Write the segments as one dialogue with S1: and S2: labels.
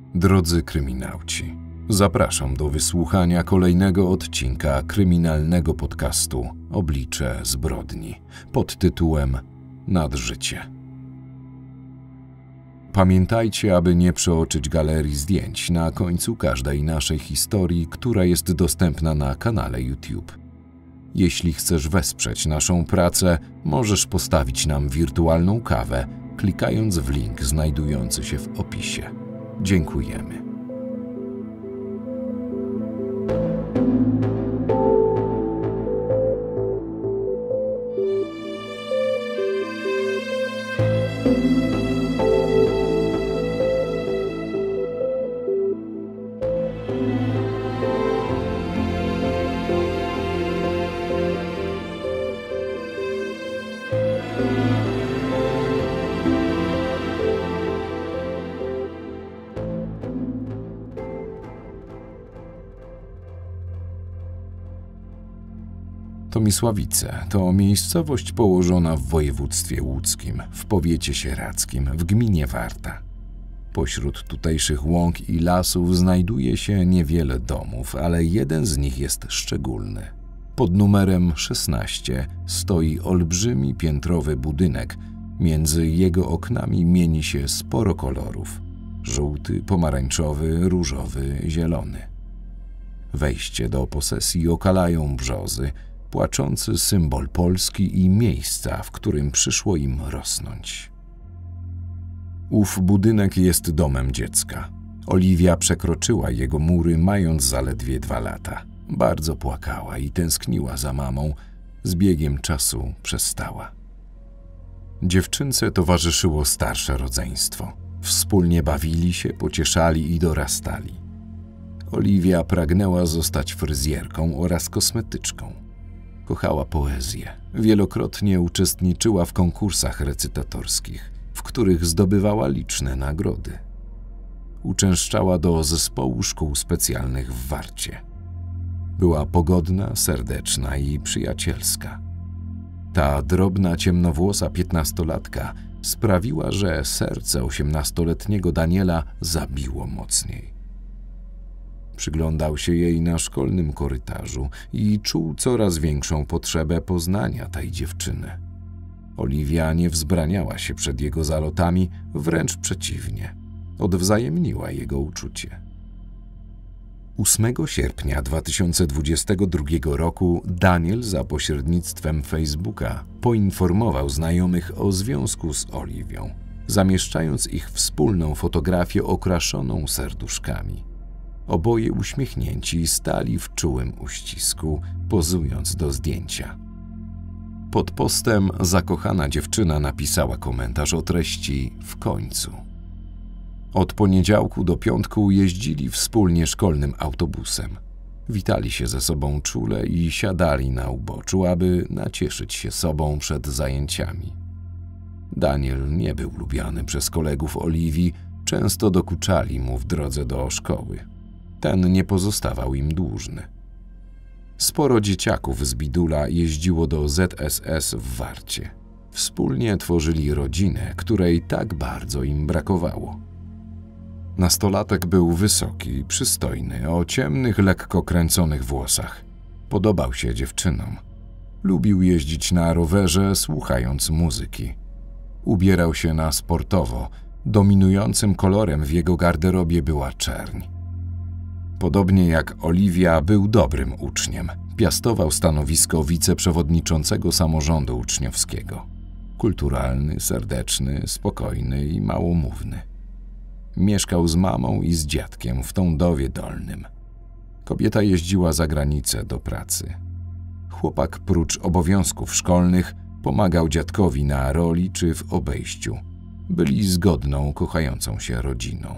S1: Drodzy kryminauci, zapraszam do wysłuchania kolejnego odcinka kryminalnego podcastu Oblicze zbrodni pod tytułem Nadżycie. Pamiętajcie, aby nie przeoczyć galerii zdjęć na końcu każdej naszej historii, która jest dostępna na kanale YouTube. Jeśli chcesz wesprzeć naszą pracę, możesz postawić nam wirtualną kawę, klikając w link znajdujący się w opisie. Dziękujemy. Tomisławice to miejscowość położona w województwie łódzkim, w powiecie sieradzkim, w gminie Warta. Pośród tutejszych łąk i lasów znajduje się niewiele domów, ale jeden z nich jest szczególny. Pod numerem 16 stoi olbrzymi piętrowy budynek. Między jego oknami mieni się sporo kolorów: żółty, pomarańczowy, różowy, zielony. Wejście do posesji okalają brzozy, płaczący symbol Polski i miejsca, w którym przyszło im rosnąć. Ów budynek jest domem dziecka. Oliwia przekroczyła jego mury, mając zaledwie 2 lata. Bardzo płakała i tęskniła za mamą. Z biegiem czasu przestała. Dziewczynce towarzyszyło starsze rodzeństwo. Wspólnie bawili się, pocieszali i dorastali. Oliwia pragnęła zostać fryzjerką oraz kosmetyczką. Kochała poezję. Wielokrotnie uczestniczyła w konkursach recytatorskich, w których zdobywała liczne nagrody. Uczęszczała do zespołu szkół specjalnych w Warcie. Była pogodna, serdeczna i przyjacielska. Ta drobna, ciemnowłosa 15-latka sprawiła, że serce 18-letniego Daniela zabiło mocniej. Przyglądał się jej na szkolnym korytarzu i czuł coraz większą potrzebę poznania tej dziewczyny. Oliwia nie wzbraniała się przed jego zalotami, wręcz przeciwnie. Odwzajemniła jego uczucie. 8 sierpnia 2022 roku Daniel za pośrednictwem Facebooka poinformował znajomych o związku z Oliwią, zamieszczając ich wspólną fotografię okraszoną serduszkami. Oboje uśmiechnięci stali w czułym uścisku, pozując do zdjęcia. Pod postem zakochana dziewczyna napisała komentarz o treści „w końcu”. Od poniedziałku do piątku jeździli wspólnie szkolnym autobusem. Witali się ze sobą czule i siadali na uboczu, aby nacieszyć się sobą przed zajęciami. Daniel nie był lubiany przez kolegów Oliwii, często dokuczali mu w drodze do szkoły. Ten nie pozostawał im dłużny. Sporo dzieciaków z Bidula jeździło do ZSS w Warcie. Wspólnie tworzyli rodzinę, której tak bardzo im brakowało. Nastolatek był wysoki, przystojny, o ciemnych, lekko kręconych włosach. Podobał się dziewczynom. Lubił jeździć na rowerze, słuchając muzyki. Ubierał się na sportowo. Dominującym kolorem w jego garderobie była czerń. Podobnie jak Oliwia, był dobrym uczniem. Piastował stanowisko wiceprzewodniczącego samorządu uczniowskiego. Kulturalny, serdeczny, spokojny i małomówny. Mieszkał z mamą i z dziadkiem w Tądowie Dolnym. Kobieta jeździła za granicę do pracy. Chłopak prócz obowiązków szkolnych pomagał dziadkowi na roli czy w obejściu. Byli zgodną, kochającą się rodziną.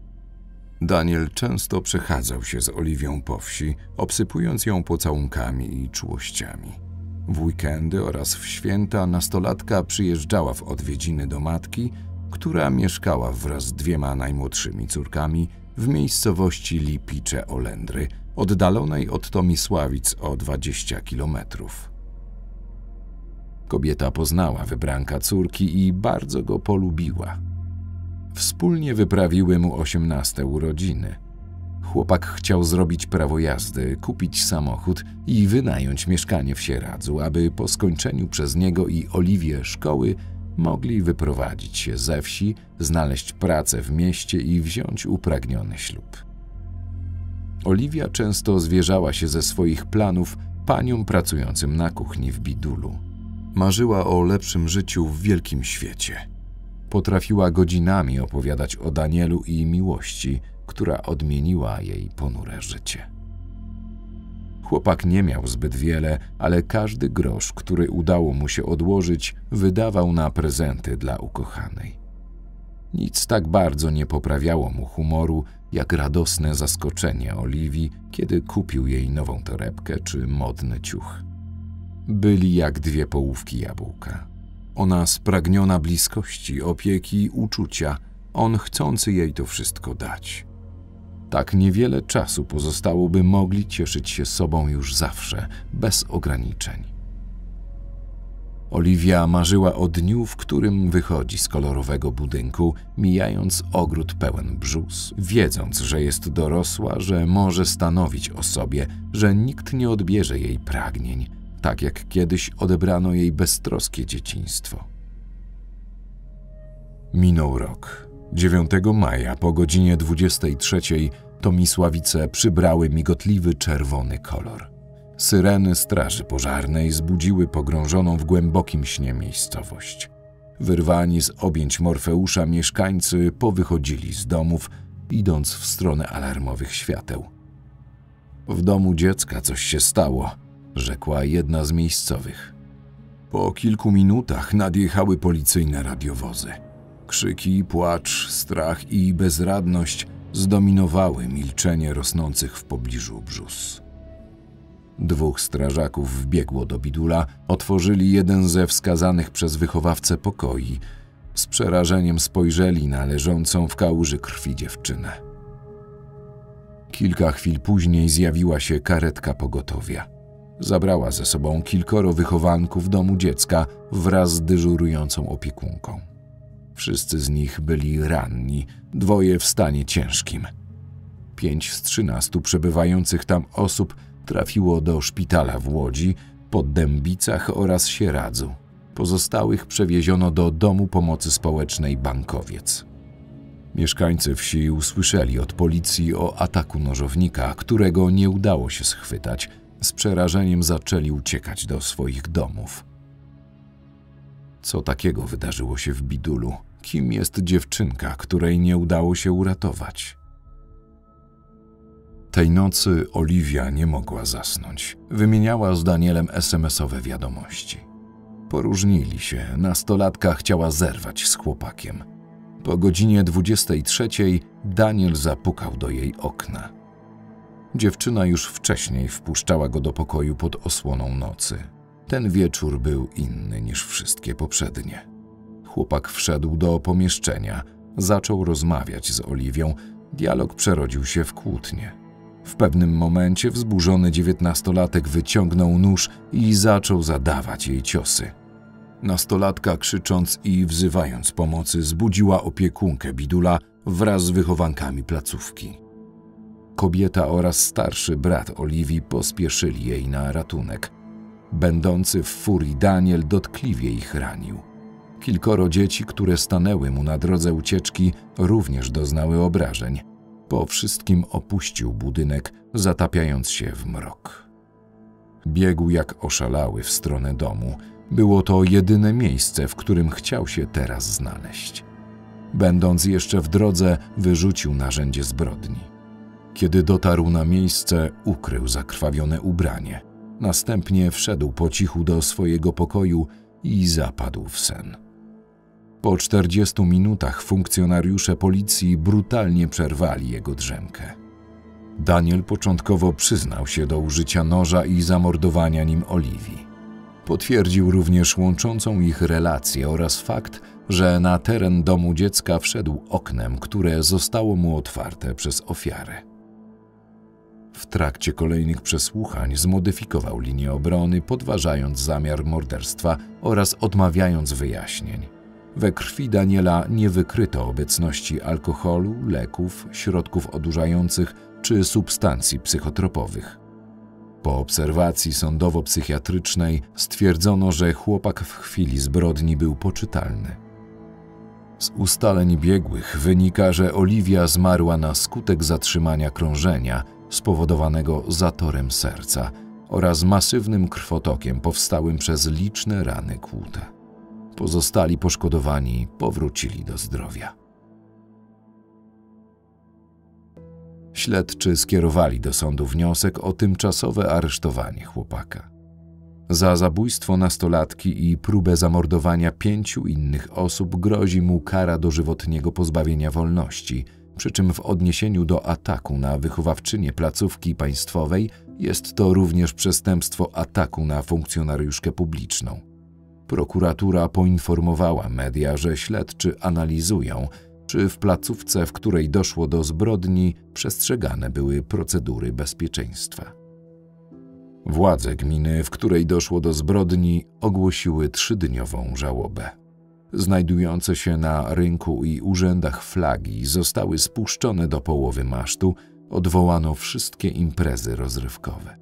S1: Daniel często przechadzał się z Oliwią po wsi, obsypując ją pocałunkami i czułościami. W weekendy oraz w święta nastolatka przyjeżdżała w odwiedziny do matki, która mieszkała wraz z 2 najmłodszymi córkami w miejscowości Lipicze-Olędry, oddalonej od Tomisławic o 20 kilometrów. Kobieta poznała wybranka córki i bardzo go polubiła. Wspólnie wyprawiły mu 18 urodziny. Chłopak chciał zrobić prawo jazdy, kupić samochód i wynająć mieszkanie w Sieradzu, aby po skończeniu przez niego i Oliwię szkoły mogli wyprowadzić się ze wsi, znaleźć pracę w mieście i wziąć upragniony ślub. Oliwia często zwierzała się ze swoich planów paniom pracującym na kuchni w Bidulu. Marzyła o lepszym życiu w wielkim świecie. Potrafiła godzinami opowiadać o Danielu i miłości, która odmieniła jej ponure życie. Chłopak nie miał zbyt wiele, ale każdy grosz, który udało mu się odłożyć, wydawał na prezenty dla ukochanej. Nic tak bardzo nie poprawiało mu humoru, jak radosne zaskoczenie Oliwii, kiedy kupił jej nową torebkę czy modny ciuch. Byli jak dwie połówki jabłka. Ona spragniona bliskości, opieki, uczucia, on chcący jej to wszystko dać. Tak niewiele czasu pozostało, by mogli cieszyć się sobą już zawsze, bez ograniczeń. Oliwia marzyła o dniu, w którym wychodzi z kolorowego budynku, mijając ogród pełen brzóz, wiedząc, że jest dorosła, że może stanowić o sobie, że nikt nie odbierze jej pragnień, tak jak kiedyś odebrano jej beztroskie dzieciństwo. Minął rok. 9 maja po godzinie 23 Tomisławice przybrały migotliwy czerwony kolor. Syreny straży pożarnej zbudziły pogrążoną w głębokim śnie miejscowość. Wyrwani z objęć Morfeusza mieszkańcy powychodzili z domów, idąc w stronę alarmowych świateł. W domu dziecka coś się stało, rzekła jedna z miejscowych. Po kilku minutach nadjechały policyjne radiowozy. Krzyki, płacz, strach i bezradność zdominowały milczenie rosnących w pobliżu brzóz. 2 strażaków wbiegło do Bidula, otworzyli jeden ze wskazanych przez wychowawcę pokoi. Z przerażeniem spojrzeli na leżącą w kałuży krwi dziewczynę. Kilka chwil później zjawiła się karetka pogotowia. Zabrała ze sobą kilkoro wychowanków domu dziecka wraz z dyżurującą opiekunką. Wszyscy z nich byli ranni, 2 w stanie ciężkim. 5 z 13 przebywających tam osób trafiło do szpitala w Łodzi, Poddębicach oraz Sieradzu. Pozostałych przewieziono do Domu Pomocy Społecznej Bankowiec. Mieszkańcy wsi usłyszeli od policji o ataku nożownika, którego nie udało się schwytać. Z przerażeniem zaczęli uciekać do swoich domów. Co takiego wydarzyło się w Bidulu? Kim jest dziewczynka, której nie udało się uratować? Tej nocy Oliwia nie mogła zasnąć. Wymieniała z Danielem SMS-owe wiadomości. Poróżnili się, nastolatka chciała zerwać z chłopakiem. Po godzinie 23 Daniel zapukał do jej okna. Dziewczyna już wcześniej wpuszczała go do pokoju pod osłoną nocy. Ten wieczór był inny niż wszystkie poprzednie. Chłopak wszedł do pomieszczenia, zaczął rozmawiać z Oliwią. Dialog przerodził się w kłótnię. W pewnym momencie wzburzony 19-latek wyciągnął nóż i zaczął zadawać jej ciosy. Nastolatka, krzycząc i wzywając pomocy, zbudziła opiekunkę Bidula wraz z wychowankami placówki. Kobieta oraz starszy brat Oliwii pospieszyli jej na ratunek. Będący w furii Daniel dotkliwie ich ranił. Kilkoro dzieci, które stanęły mu na drodze ucieczki, również doznały obrażeń. Po wszystkim opuścił budynek, zatapiając się w mrok. Biegł jak oszalały w stronę domu. Było to jedyne miejsce, w którym chciał się teraz znaleźć. Będąc jeszcze w drodze, wyrzucił narzędzie zbrodni. Kiedy dotarł na miejsce, ukrył zakrwawione ubranie. Następnie wszedł po cichu do swojego pokoju i zapadł w sen. Po 40 minutach funkcjonariusze policji brutalnie przerwali jego drzemkę. Daniel początkowo przyznał się do użycia noża i zamordowania nim Oliwii. Potwierdził również łączącą ich relację oraz fakt, że na teren domu dziecka wszedł oknem, które zostało mu otwarte przez ofiarę. W trakcie kolejnych przesłuchań zmodyfikował linię obrony, podważając zamiar morderstwa oraz odmawiając wyjaśnień. We krwi Daniela nie wykryto obecności alkoholu, leków, środków odurzających czy substancji psychotropowych. Po obserwacji sądowo-psychiatrycznej stwierdzono, że chłopak w chwili zbrodni był poczytalny. Z ustaleń biegłych wynika, że Oliwia zmarła na skutek zatrzymania krążenia spowodowanego zatorem serca oraz masywnym krwotokiem powstałym przez liczne rany kłute. Pozostali poszkodowani powrócili do zdrowia. Śledczy skierowali do sądu wniosek o tymczasowe aresztowanie chłopaka. Za zabójstwo nastolatki i próbę zamordowania 5 innych osób grozi mu kara dożywotniego pozbawienia wolności, przy czym w odniesieniu do ataku na wychowawczynię placówki państwowej jest to również przestępstwo ataku na funkcjonariuszkę publiczną. Prokuratura poinformowała media, że śledczy analizują, czy w placówce, w której doszło do zbrodni, przestrzegane były procedury bezpieczeństwa. Władze gminy, w której doszło do zbrodni, ogłosiły 3-dniową żałobę. Znajdujące się na rynku i urzędach flagi zostały spuszczone do połowy masztu, odwołano wszystkie imprezy rozrywkowe.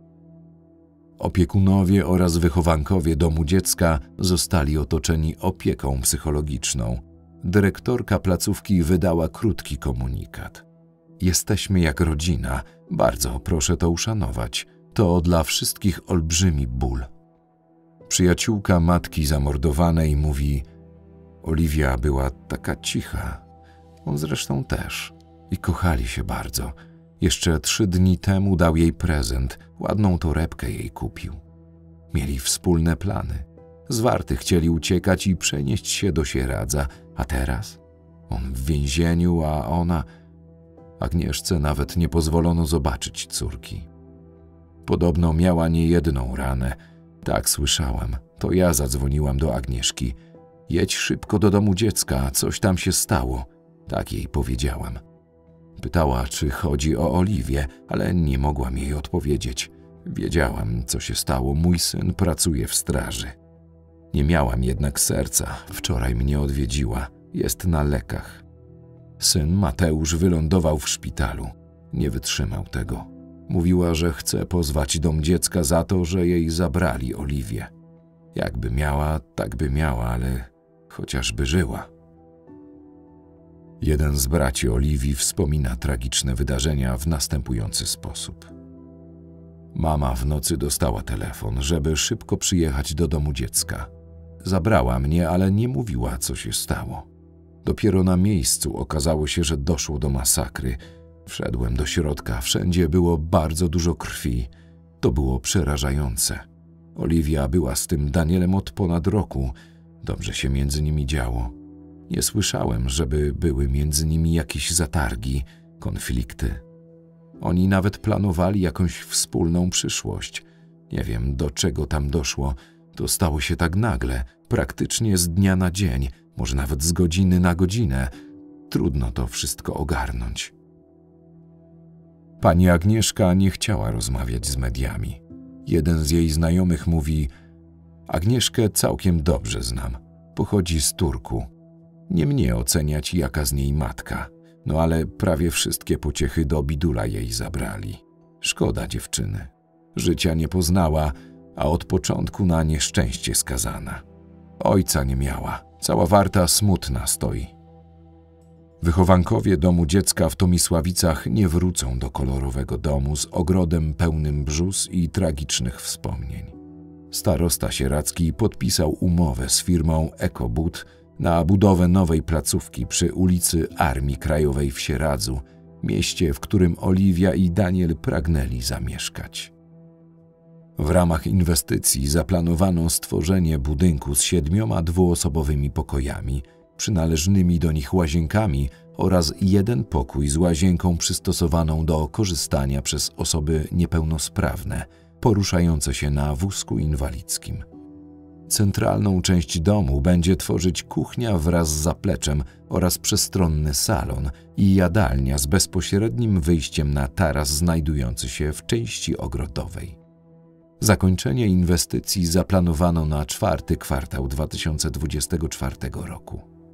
S1: Opiekunowie oraz wychowankowie domu dziecka zostali otoczeni opieką psychologiczną. Dyrektorka placówki wydała krótki komunikat. Jesteśmy jak rodzina, bardzo proszę to uszanować. To dla wszystkich olbrzymi ból. Przyjaciółka matki zamordowanej mówi: Oliwia była taka cicha, on zresztą też, i kochali się bardzo. Jeszcze 3 dni temu dał jej prezent, ładną torebkę jej kupił. Mieli wspólne plany. Zwarty chcieli uciekać i przenieść się do Sieradza, a teraz? On w więzieniu, a ona... Agnieszce nawet nie pozwolono zobaczyć córki. Podobno miała niejedną ranę. Tak słyszałam. To ja zadzwoniłam do Agnieszki. Jedź szybko do domu dziecka, coś tam się stało. Tak jej powiedziałam. Pytała, czy chodzi o Oliwię, ale nie mogłam jej odpowiedzieć. Wiedziałam, co się stało. Mój syn pracuje w straży. Nie miałam jednak serca. Wczoraj mnie odwiedziła. Jest na lekach. Syn Mateusz wylądował w szpitalu. Nie wytrzymał tego. Mówiła, że chce pozwać dom dziecka za to, że jej zabrali Oliwię. Jakby miała, tak by miała, ale chociażby żyła. Jeden z braci Oliwii wspomina tragiczne wydarzenia w następujący sposób. Mama w nocy dostała telefon, żeby szybko przyjechać do domu dziecka. Zabrała mnie, ale nie mówiła, co się stało. Dopiero na miejscu okazało się, że doszło do masakry. Wszedłem do środka, wszędzie było bardzo dużo krwi. To było przerażające. Oliwia była z tym Danielem od ponad roku. Dobrze się między nimi działo. Nie słyszałem, żeby były między nimi jakieś zatargi, konflikty. Oni nawet planowali jakąś wspólną przyszłość. Nie wiem, do czego tam doszło. To stało się tak nagle, praktycznie z dnia na dzień, może nawet z godziny na godzinę. Trudno to wszystko ogarnąć. Pani Agnieszka nie chciała rozmawiać z mediami. Jeden z jej znajomych mówi: Agnieszkę całkiem dobrze znam. Pochodzi z Turku. Nie mnie oceniać, jaka z niej matka. No ale prawie wszystkie pociechy do bidula jej zabrali. Szkoda dziewczyny. Życia nie poznała, a od początku na nieszczęście skazana. Ojca nie miała. Cała Warta smutna stoi. Wychowankowie domu dziecka w Tomisławicach nie wrócą do kolorowego domu z ogrodem pełnym brzóz i tragicznych wspomnień. Starosta sieradzki podpisał umowę z firmą Ekobud na budowę nowej placówki przy ulicy Armii Krajowej w Sieradzu, mieście, w którym Oliwia i Daniel pragnęli zamieszkać. W ramach inwestycji zaplanowano stworzenie budynku z 7 dwuosobowymi pokojami, przynależnymi do nich łazienkami oraz 1 pokój z łazienką przystosowaną do korzystania przez osoby niepełnosprawne, poruszające się na wózku inwalidzkim. Centralną część domu będzie tworzyć kuchnia wraz z zapleczem oraz przestronny salon i jadalnia z bezpośrednim wyjściem na taras znajdujący się w części ogrodowej. Zakończenie inwestycji zaplanowano na 4. kwartał 2024 roku.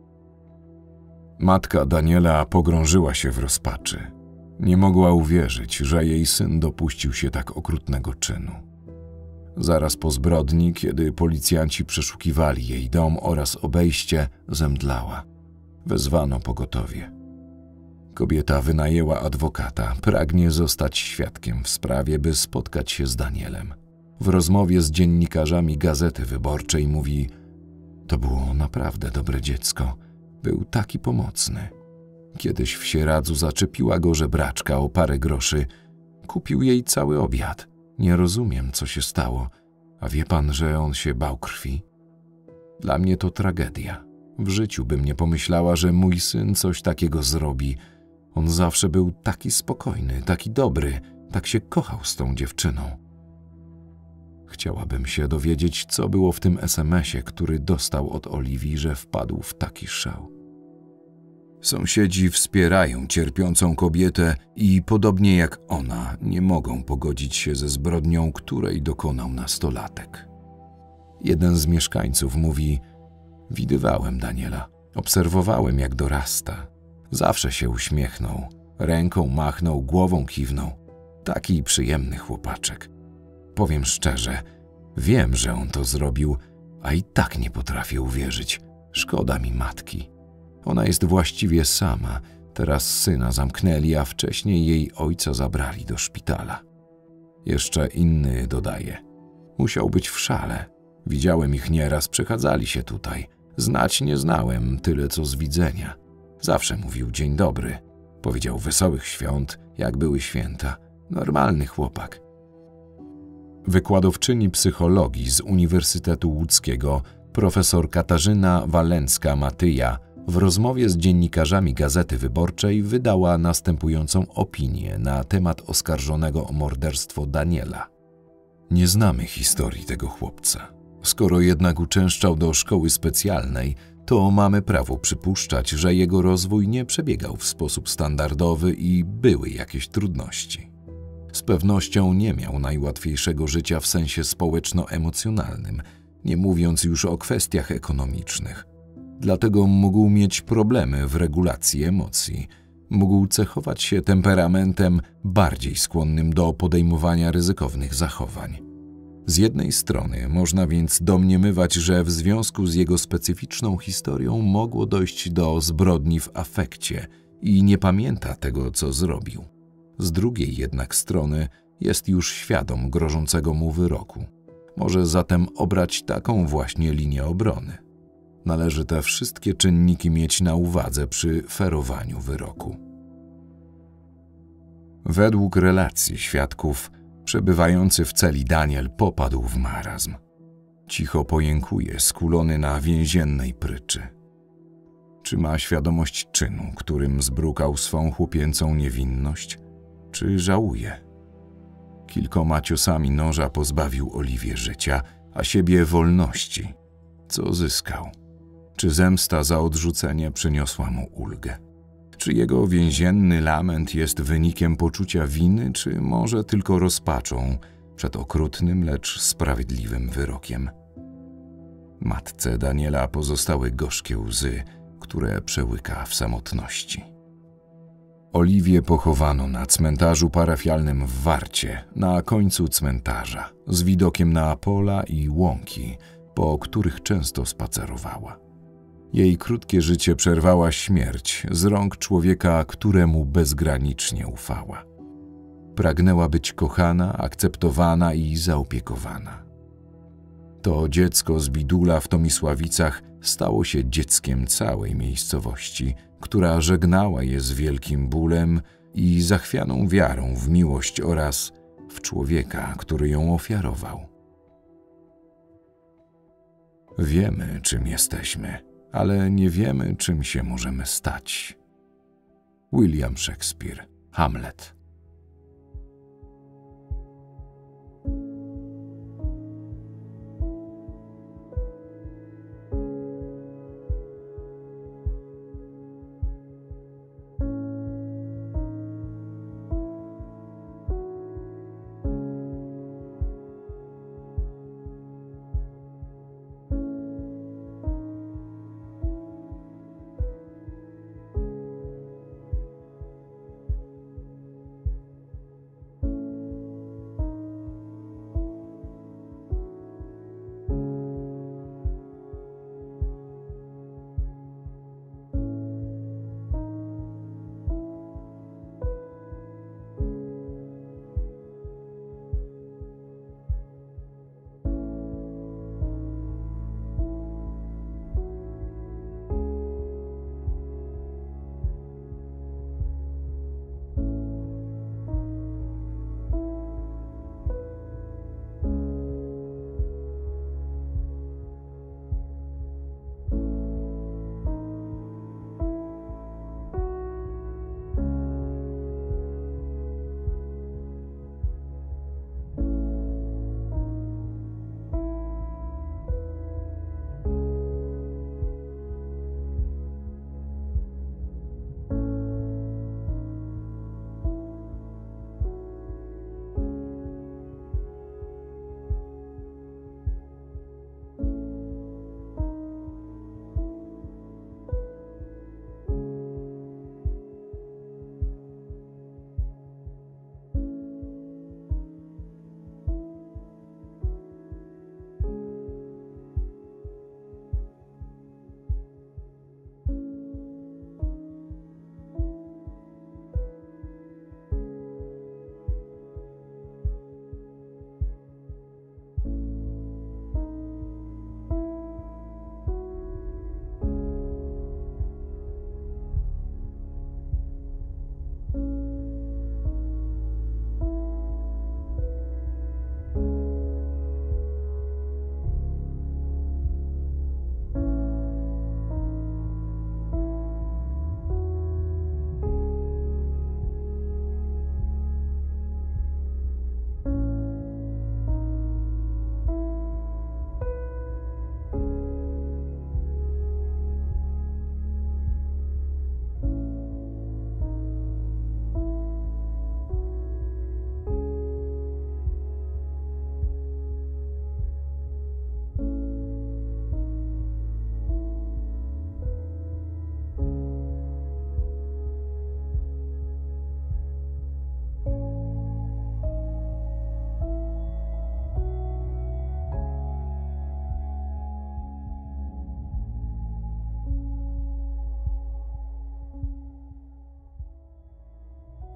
S1: Matka Daniela pogrążyła się w rozpaczy. Nie mogła uwierzyć, że jej syn dopuścił się tak okrutnego czynu. Zaraz po zbrodni, kiedy policjanci przeszukiwali jej dom oraz obejście, zemdlała. Wezwano pogotowie. Kobieta wynajęła adwokata, pragnie zostać świadkiem w sprawie, by spotkać się z Danielem. W rozmowie z dziennikarzami Gazety Wyborczej mówi: to było naprawdę dobre dziecko. Był taki pomocny. Kiedyś w Sieradzu zaczepiła go żebraczka o parę groszy. Kupił jej cały obiad. Nie rozumiem, co się stało. A wie pan, że on się bał krwi? Dla mnie to tragedia. W życiu bym nie pomyślała, że mój syn coś takiego zrobi. On zawsze był taki spokojny, taki dobry, tak się kochał z tą dziewczyną. Chciałabym się dowiedzieć, co było w tym SMS-ie, który dostał od Oliwii, że wpadł w taki szał. Sąsiedzi wspierają cierpiącą kobietę i podobnie jak ona nie mogą pogodzić się ze zbrodnią, której dokonał nastolatek. Jeden z mieszkańców mówi: widywałem Daniela, obserwowałem jak dorasta. Zawsze się uśmiechnął, ręką machnął, głową kiwnął. Taki przyjemny chłopaczek. Powiem szczerze, wiem, że on to zrobił, a i tak nie potrafię uwierzyć. Szkoda mi matki. Ona jest właściwie sama. Teraz syna zamknęli, a wcześniej jej ojca zabrali do szpitala. Jeszcze inny dodaje: musiał być w szale. Widziałem ich nieraz, przechadzali się tutaj. Znać nie znałem, tyle co z widzenia. Zawsze mówił dzień dobry. Powiedział wesołych świąt, jak były święta. Normalny chłopak. Wykładowczyni psychologii z Uniwersytetu Łódzkiego, profesor Katarzyna Walencka-Matyja, w rozmowie z dziennikarzami Gazety Wyborczej wydała następującą opinię na temat oskarżonego o morderstwo Daniela. Nie znamy historii tego chłopca. Skoro jednak uczęszczał do szkoły specjalnej, to mamy prawo przypuszczać, że jego rozwój nie przebiegał w sposób standardowy i były jakieś trudności. Z pewnością nie miał najłatwiejszego życia w sensie społeczno-emocjonalnym, nie mówiąc już o kwestiach ekonomicznych. Dlatego mógł mieć problemy w regulacji emocji. Mógł cechować się temperamentem bardziej skłonnym do podejmowania ryzykownych zachowań. Z jednej strony można więc domniemywać, że w związku z jego specyficzną historią mogło dojść do zbrodni w afekcie i nie pamięta tego, co zrobił. Z drugiej jednak strony jest już świadom grożącego mu wyroku. Może zatem obrać taką właśnie linię obrony. Należy te wszystkie czynniki mieć na uwadze przy ferowaniu wyroku. Według relacji świadków, przebywający w celi Daniel popadł w marazm. Cicho pojękuje, skulony na więziennej pryczy. Czy ma świadomość czynu, którym zbrukał swą chłopięcą niewinność? Czy żałuje? Kilkoma ciosami noża pozbawił Oliwię życia, a siebie wolności. Co zyskał? Czy zemsta za odrzucenie przyniosła mu ulgę? Czy jego więzienny lament jest wynikiem poczucia winy, czy może tylko rozpaczą przed okrutnym, lecz sprawiedliwym wyrokiem? Matce Daniela pozostały gorzkie łzy, które przełyka w samotności. Oliwię pochowano na cmentarzu parafialnym w Warcie, na końcu cmentarza, z widokiem na pola i łąki, po których często spacerowała. Jej krótkie życie przerwała śmierć z rąk człowieka, któremu bezgranicznie ufała. Pragnęła być kochana, akceptowana i zaopiekowana. To dziecko z Bidula w Tomisławicach stało się dzieckiem całej miejscowości, która żegnała je z wielkim bólem i zachwianą wiarą w miłość oraz w człowieka, który ją ofiarował. Wiemy, czym jesteśmy, ale nie wiemy, czym się możemy stać. William Shakespeare, Hamlet.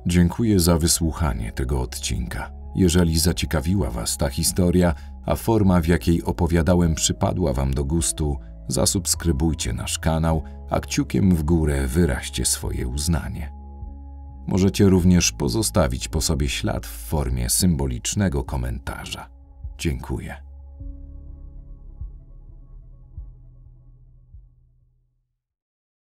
S1: Dziękuję za wysłuchanie tego odcinka. Jeżeli zaciekawiła Was ta historia, a forma, w jakiej opowiadałem, przypadła Wam do gustu, zasubskrybujcie nasz kanał, a kciukiem w górę wyraźcie swoje uznanie. Możecie również pozostawić po sobie ślad w formie symbolicznego komentarza. Dziękuję.